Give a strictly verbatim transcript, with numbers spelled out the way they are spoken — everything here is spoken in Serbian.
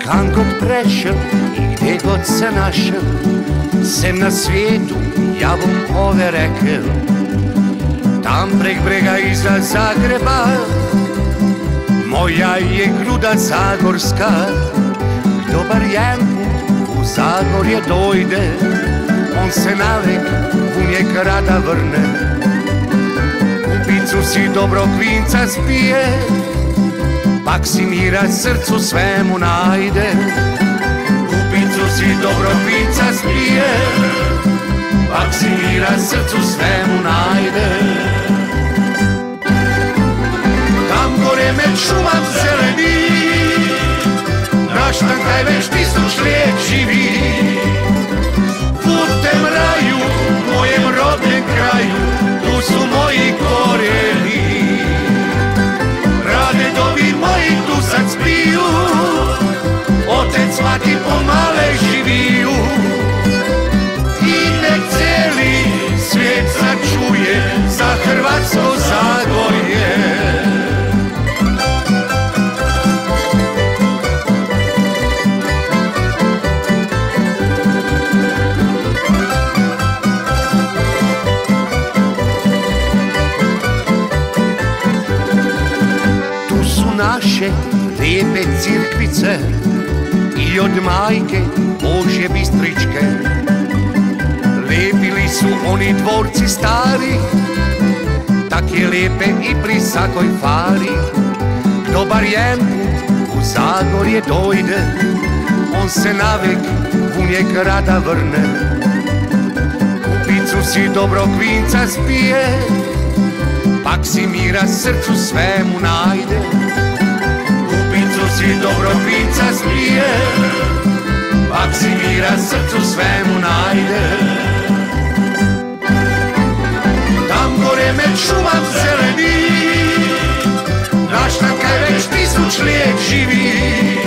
Kam god prešel i gdje god se našel, sem na svijetu ja bom ove rekel. Tam prek brega iza Zagreba, moja je gruda zagorska. Kdo bar jedan put u Zagorje dojde, on se navek u njeg rada vrne. U picu si dobrog vinca spije, pak si mira srcu svemu najde. U picu si dobrog vinca spije, pak si mira srcu svemu najde. Tam gore med šumam zeleni, raštankaj već tisuć let živi. U tem raju, mojem rodnem kraju, tu su moji korijeni. Pradedovi moji tu sad spiju, otec mati pomale živiju. I nek cijeli svijet sad čuje za Hrvatsko Zagorje. Naše lijepe cirkvice i od majke Božje Bistričke. Lijepili su oni dvorci stari, tak je lijepe i pri svakoj fari. Kdo bar jedan put u Zagorje dojde, on se navek u njeg rada vrne. U picu si dobrog vinca spije, pak si mira srcu svemu najde. Si dobrog vinca spije, pak si mira srcu svemu najde. Tam gore med šumam zeleni, raštankaj već tisuć let živi.